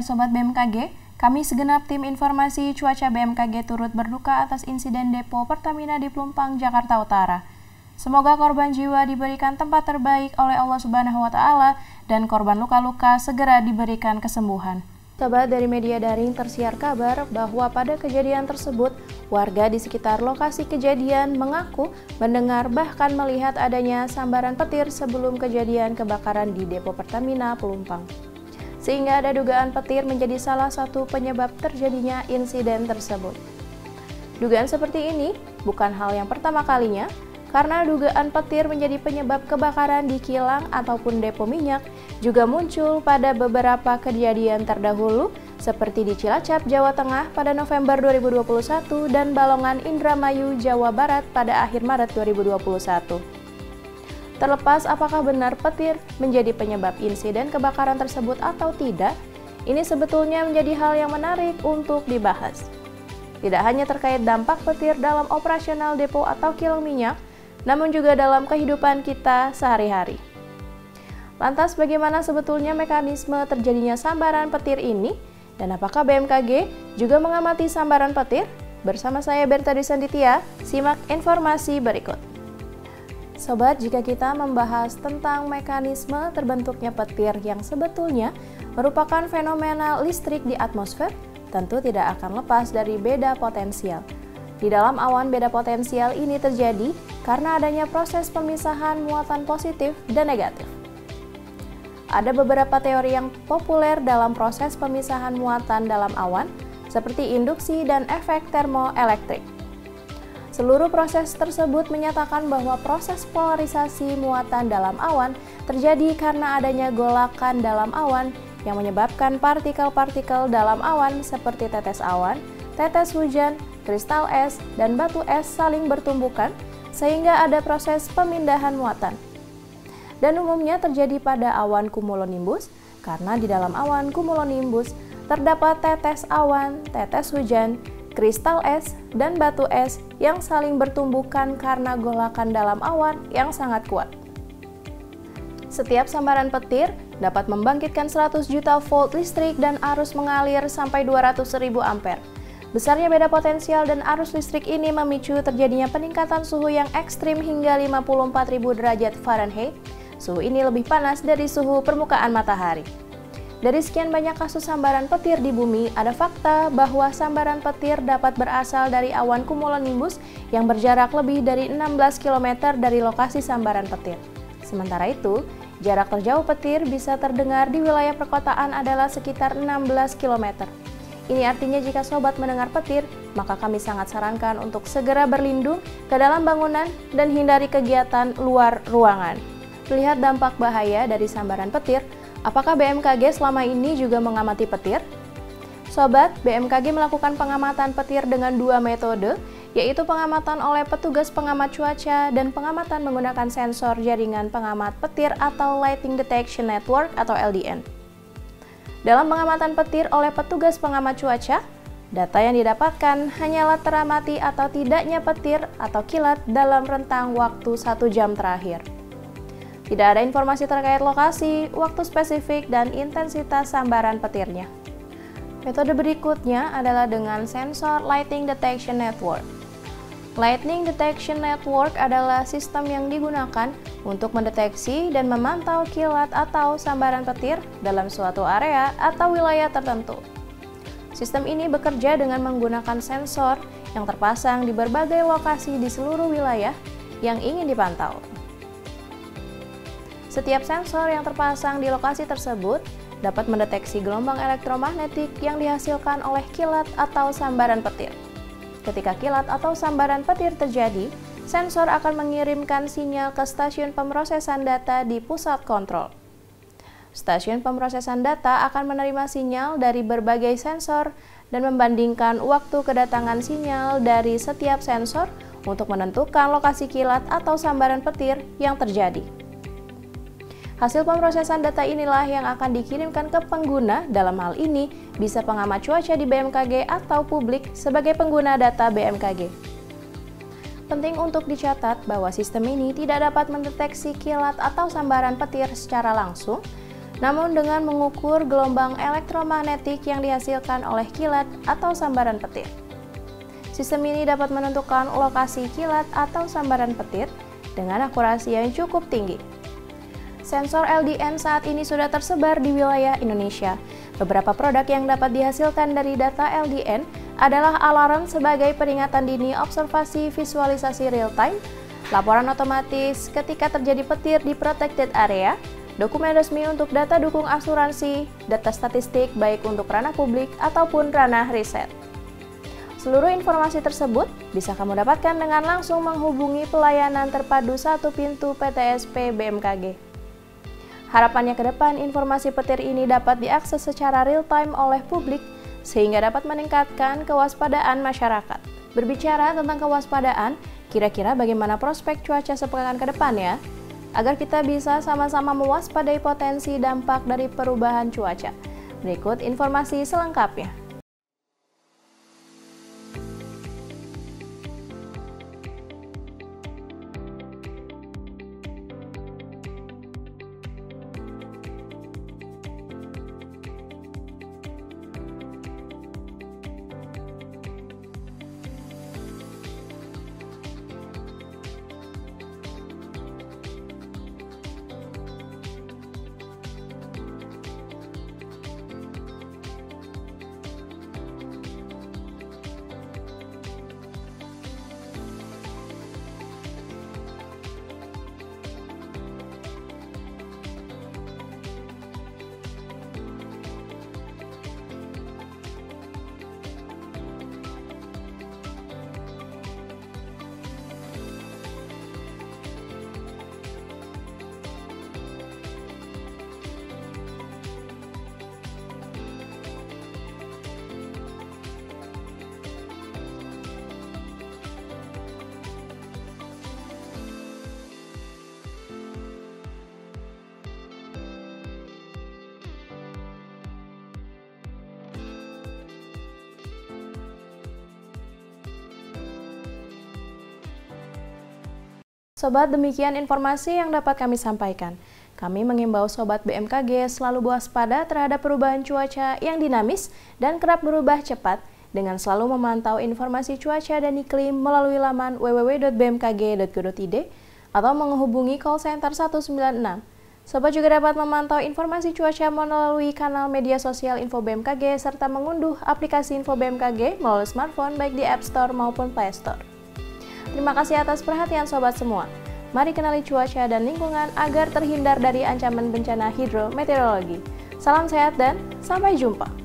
Sobat BMKG, kami segenap tim informasi cuaca BMKG turut berduka atas insiden depo Pertamina di Pelumpang, Jakarta Utara. Semoga korban jiwa diberikan tempat terbaik oleh Allah Subhanahu wa Ta'ala dan korban luka-luka segera diberikan kesembuhan. Sobat, dari media daring tersiar kabar bahwa pada kejadian tersebut, warga di sekitar lokasi kejadian mengaku mendengar bahkan melihat adanya sambaran petir sebelum kejadian kebakaran di depo Pertamina Pelumpang. Sehingga ada dugaan petir menjadi salah satu penyebab terjadinya insiden tersebut. Dugaan seperti ini bukan hal yang pertama kalinya, karena dugaan petir menjadi penyebab kebakaran di kilang ataupun depo minyak juga muncul pada beberapa kejadian terdahulu seperti di Cilacap, Jawa Tengah pada November 2021 dan Balongan, Indramayu, Jawa Barat pada akhir Maret 2021. Terlepas apakah benar petir menjadi penyebab insiden kebakaran tersebut atau tidak, ini sebetulnya menjadi hal yang menarik untuk dibahas. Tidak hanya terkait dampak petir dalam operasional depo atau kilang minyak, namun juga dalam kehidupan kita sehari-hari. Lantas bagaimana sebetulnya mekanisme terjadinya sambaran petir ini? Dan apakah BMKG juga mengamati sambaran petir? Bersama saya Berta Disanditya, simak informasi berikut. Sobat, jika kita membahas tentang mekanisme terbentuknya petir yang sebetulnya merupakan fenomena listrik di atmosfer, tentu tidak akan lepas dari beda potensial. Di dalam awan, beda potensial ini terjadi karena adanya proses pemisahan muatan positif dan negatif. Ada beberapa teori yang populer dalam proses pemisahan muatan dalam awan, seperti induksi dan efek termoelektrik. Seluruh proses tersebut menyatakan bahwa proses polarisasi muatan dalam awan terjadi karena adanya golakan dalam awan yang menyebabkan partikel-partikel dalam awan seperti tetes awan, tetes hujan, kristal es, dan batu es saling bertumbukan sehingga ada proses pemindahan muatan. Dan umumnya terjadi pada awan cumulonimbus karena di dalam awan cumulonimbus terdapat tetes awan, tetes hujan, kristal es, dan batu es yang saling bertumbukan karena golakan dalam awan yang sangat kuat. Setiap sambaran petir dapat membangkitkan 100 juta volt listrik dan arus mengalir sampai 200.000 ampere. Besarnya beda potensial dan arus listrik ini memicu terjadinya peningkatan suhu yang ekstrim hingga 54.000 derajat Fahrenheit. Suhu ini lebih panas dari suhu permukaan matahari. Dari sekian banyak kasus sambaran petir di bumi, ada fakta bahwa sambaran petir dapat berasal dari awan cumulonimbus yang berjarak lebih dari 16 km dari lokasi sambaran petir. Sementara itu, jarak terjauh petir bisa terdengar di wilayah perkotaan adalah sekitar 16 km. Ini artinya jika sobat mendengar petir, maka kami sangat sarankan untuk segera berlindung ke dalam bangunan dan hindari kegiatan luar ruangan. Melihat dampak bahaya dari sambaran petir, apakah BMKG selama ini juga mengamati petir? Sobat, BMKG melakukan pengamatan petir dengan dua metode, yaitu pengamatan oleh petugas pengamat cuaca dan pengamatan menggunakan sensor jaringan pengamat petir atau Lighting Detection Network atau LDN. Dalam pengamatan petir oleh petugas pengamat cuaca, data yang didapatkan hanyalah teramati atau tidaknya petir atau kilat dalam rentang waktu 1 jam terakhir. Tidak ada informasi terkait lokasi, waktu spesifik, dan intensitas sambaran petirnya. Metode berikutnya adalah dengan sensor Lighting Detection Network. Lightning Detection Network adalah sistem yang digunakan untuk mendeteksi dan memantau kilat atau sambaran petir dalam suatu area atau wilayah tertentu. Sistem ini bekerja dengan menggunakan sensor yang terpasang di berbagai lokasi di seluruh wilayah yang ingin dipantau. Setiap sensor yang terpasang di lokasi tersebut dapat mendeteksi gelombang elektromagnetik yang dihasilkan oleh kilat atau sambaran petir. Ketika kilat atau sambaran petir terjadi, sensor akan mengirimkan sinyal ke stasiun pemrosesan data di pusat kontrol. Stasiun pemrosesan data akan menerima sinyal dari berbagai sensor dan membandingkan waktu kedatangan sinyal dari setiap sensor untuk menentukan lokasi kilat atau sambaran petir yang terjadi. Hasil pemrosesan data inilah yang akan dikirimkan ke pengguna, dalam hal ini bisa pengamat cuaca di BMKG atau publik sebagai pengguna data BMKG. Penting untuk dicatat bahwa sistem ini tidak dapat mendeteksi kilat atau sambaran petir secara langsung, namun dengan mengukur gelombang elektromagnetik yang dihasilkan oleh kilat atau sambaran petir. Sistem ini dapat menentukan lokasi kilat atau sambaran petir dengan akurasi yang cukup tinggi. Sensor LDN saat ini sudah tersebar di wilayah Indonesia. Beberapa produk yang dapat dihasilkan dari data LDN adalah alarm sebagai peringatan dini, observasi visualisasi real-time, laporan otomatis ketika terjadi petir di protected area, dokumen resmi untuk data dukung asuransi, data statistik baik untuk ranah publik ataupun ranah riset. Seluruh informasi tersebut bisa kamu dapatkan dengan langsung menghubungi pelayanan terpadu satu pintu PTSP BMKG. Harapannya ke depan informasi petir ini dapat diakses secara real-time oleh publik sehingga dapat meningkatkan kewaspadaan masyarakat. Berbicara tentang kewaspadaan, kira-kira bagaimana prospek cuaca sepekan ke depan ya? Agar kita bisa sama-sama mewaspadai potensi dampak dari perubahan cuaca. Berikut informasi selengkapnya. Sobat, demikian informasi yang dapat kami sampaikan. Kami mengimbau Sobat BMKG selalu waspada terhadap perubahan cuaca yang dinamis dan kerap berubah cepat dengan selalu memantau informasi cuaca dan iklim melalui laman www.bmkg.go.id atau menghubungi call center 196. Sobat juga dapat memantau informasi cuaca melalui kanal media sosial Info BMKG serta mengunduh aplikasi Info BMKG melalui smartphone baik di App Store maupun Play Store. Terima kasih atas perhatian sobat semua. Mari kenali cuaca dan lingkungan agar terhindar dari ancaman bencana hidrometeorologi. Salam sehat dan sampai jumpa.